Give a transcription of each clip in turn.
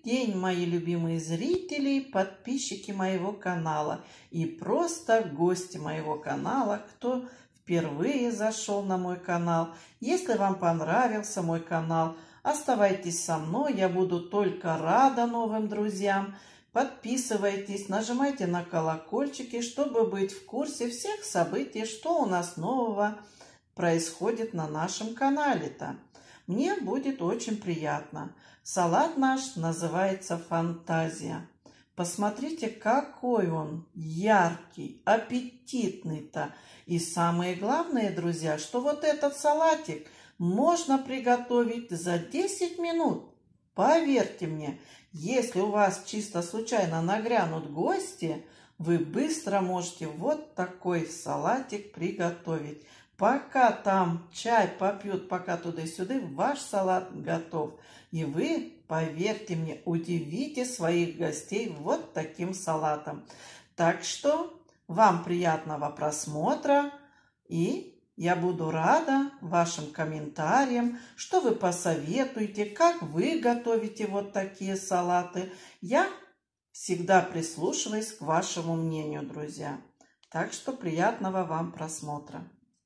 день, мои любимые зрители, подписчики моего канала и просто гости моего канала, кто впервые зашел на мой канал. Если вам понравился мой канал, оставайтесь со мной, я буду только рада новым друзьям. Подписывайтесь, нажимайте на колокольчики, чтобы быть в курсе всех событий, что у нас нового происходит на нашем канале-то. Мне будет очень приятно. Салат наш называется «Фантазия». Посмотрите, какой он яркий, аппетитный-то. И самое главное, друзья, что вот этот салатик можно приготовить за 10 минут. Поверьте мне, если у вас чисто случайно нагрянут гости, вы быстро можете вот такой салатик приготовить. Пока там чай попьют, пока туда-сюда, ваш салат готов. И вы, поверьте мне, удивите своих гостей вот таким салатом. Так что вам приятного просмотра, и я буду рада вашим комментариям, что вы посоветуете, как вы готовите вот такие салаты. Я всегда прислушиваюсь к вашему мнению, друзья. Так что приятного вам просмотра.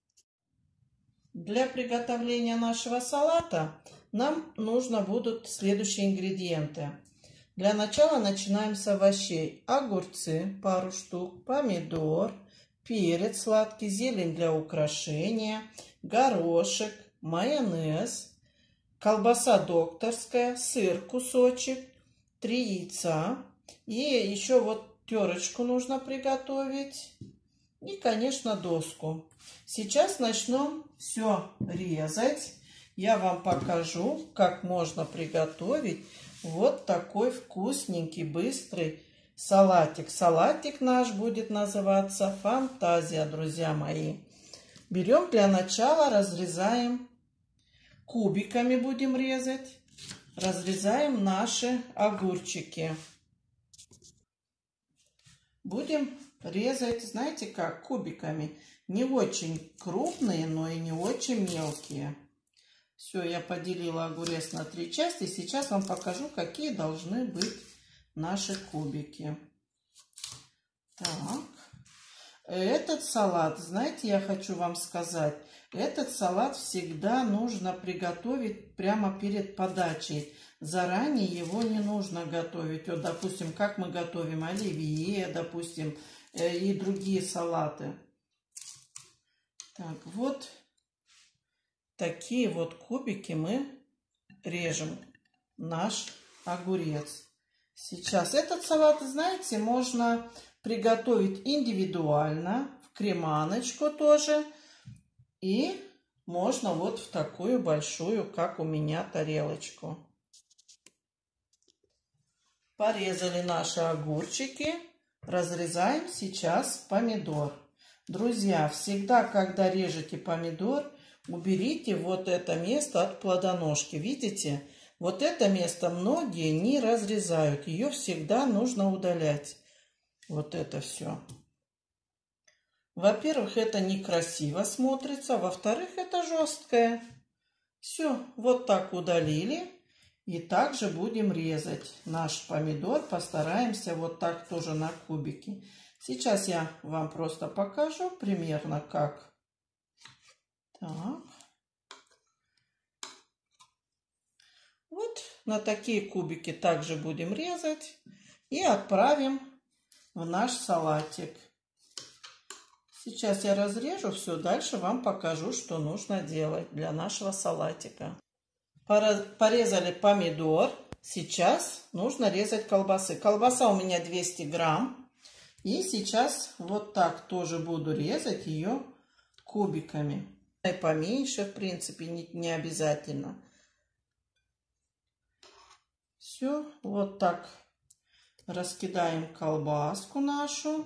Для приготовления нашего салата нам нужно будут следующие ингредиенты. Для начала начинаем с овощей. Огурцы пару штук, помидор, перец сладкий, зелень для украшения, горошек, майонез, колбаса докторская, сыр кусочек, 3 яйца. И еще вот терочку нужно приготовить. И, конечно, доску. Сейчас начнем все резать. Я вам покажу, как можно приготовить вот такой вкусненький, быстрый салатик. Салатик наш будет называться «Фантазия», друзья мои. Берем для начала, разрезаем, кубиками будем резать. Разрезаем наши огурчики. Будем резать, знаете как, кубиками. Не очень крупные, но и не очень мелкие. Все, я поделила огурец на 3 части. Сейчас вам покажу, какие должны быть наши кубики. Так. Этот салат, знаете, я хочу вам сказать, этот салат всегда нужно приготовить прямо перед подачей. Заранее его не нужно готовить. Вот, допустим, как мы готовим оливье, допустим, и другие салаты. Так, вот такие вот кубики мы режем наш огурец. Сейчас этот салат, знаете, можно приготовить индивидуально, в креманочку тоже. И можно вот в такую большую, как у меня, тарелочку. Порезали наши огурчики. Разрезаем сейчас помидор. Друзья, всегда, когда режете помидор, уберите вот это место от плодоножки. Видите? Вот это место многие не разрезают. Ее всегда нужно удалять. Вот это все. Во-первых, это некрасиво смотрится. Во-вторых, это жесткое. Все, вот так удалили. И также будем резать наш помидор. Постараемся вот так тоже на кубики. Сейчас я вам просто покажу примерно как. Так. Вот на такие кубики также будем резать. И отправим в наш салатик. Сейчас я разрежу все. Дальше вам покажу, что нужно делать для нашего салатика. Порезали помидор. Сейчас нужно резать колбасы. Колбаса у меня 200 грамм. И сейчас вот так тоже буду резать ее кубиками. И поменьше, в принципе, не обязательно. Все, вот так раскидаем колбаску нашу.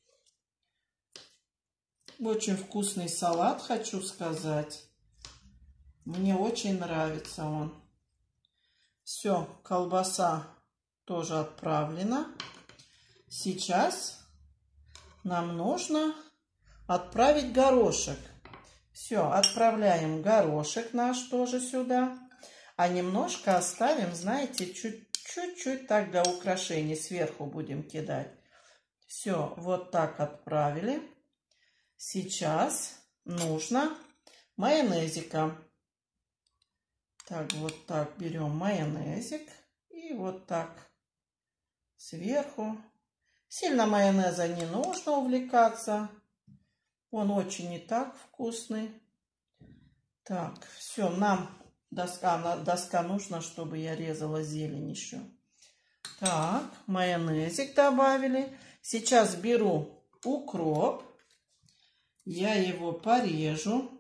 Очень вкусный салат, хочу сказать. Мне очень нравится он. Все, колбаса тоже отправлена. Сейчас нам нужно отправить горошек. Все, отправляем горошек наш тоже сюда. А немножко оставим, знаете, чуть чуть-чуть так для украшений сверху будем кидать. Все, вот так отправили. Сейчас нужно майонезика. Так, вот так берем майонезик и вот так сверху. Сильно майонеза не нужно увлекаться. Он очень и так вкусный. Так, все, нам доска нужна, чтобы я резала зелень еще. Так, майонезик добавили. Сейчас беру укроп. Я его порежу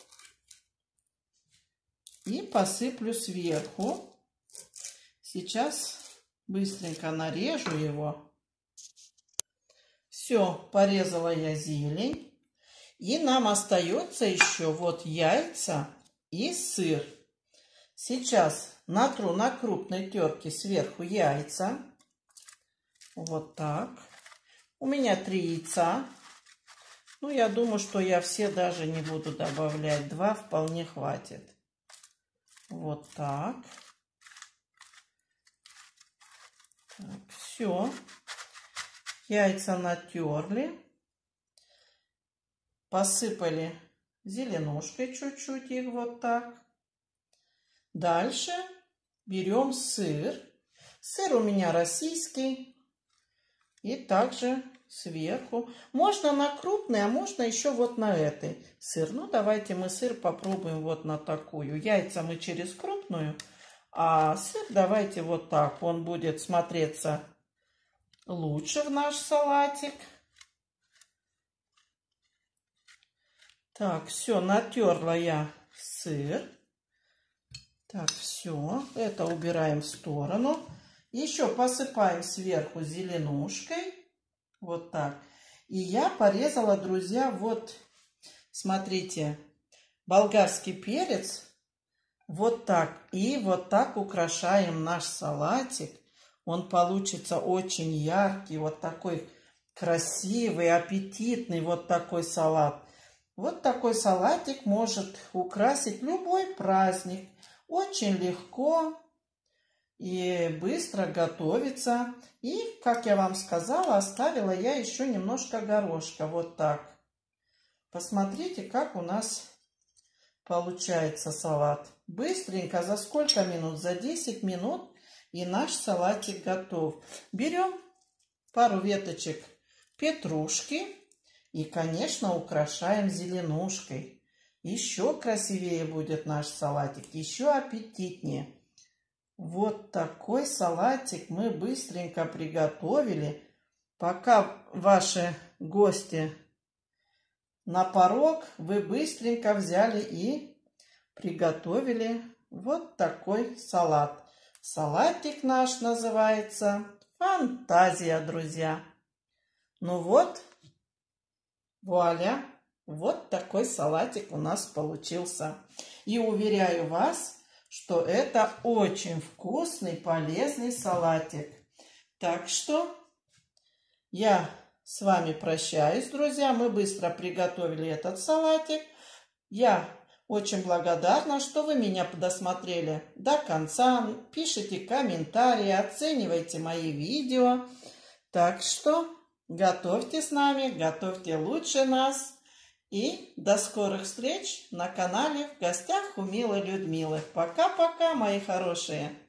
и посыплю сверху. Сейчас быстренько нарежу его. Все, порезала я зелень. И нам остается еще вот яйца и сыр. Сейчас натру на крупной терке сверху яйца. Вот так. У меня 3 яйца. Ну, я думаю, что я все даже не буду добавлять. 2 вполне хватит. Вот так. Так, все. Яйца натерли. Посыпали зеленушкой чуть-чуть их вот так. Дальше берем сыр. Сыр у меня российский. И также сверху. Можно на крупный, а можно еще вот на этой сыр. Ну, давайте мы сыр попробуем вот на такую. Яйца мы через крупную, а сыр давайте вот так. Он будет смотреться лучше в наш салатик. Так, все, натерла я сыр. Так, все, это убираем в сторону. Еще посыпаем сверху зеленушкой. Вот так. И я порезала, друзья, вот, смотрите, болгарский перец. Вот так. И вот так украшаем наш салатик. Он получится очень яркий, вот такой красивый, аппетитный, вот такой салат. Вот такой салатик может украсить любой праздник. Очень легко и быстро готовится. И, как я вам сказала, оставила я еще немножко горошка. Вот так. Посмотрите, как у нас получается салат. Быстренько, за сколько минут? За 10 минут и наш салатик готов. Берем пару веточек петрушки. И, конечно, украшаем зеленушкой. Еще красивее будет наш салатик, еще аппетитнее. Вот такой салатик мы быстренько приготовили. Пока ваши гости на порог, вы быстренько взяли и приготовили вот такой салат. Салатик наш называется «Фантазия», друзья. Ну вот. Вуаля! Вот такой салатик у нас получился. И уверяю вас, что это очень вкусный, полезный салатик. Так что я с вами прощаюсь, друзья. Мы быстро приготовили этот салатик. Я очень благодарна, что вы меня досмотрели до конца. Пишите комментарии, оценивайте мои видео. Так что готовьте с нами, готовьте лучше нас. И до скорых встреч на канале «В гостях у Милы Людмилы». Пока-пока, мои хорошие!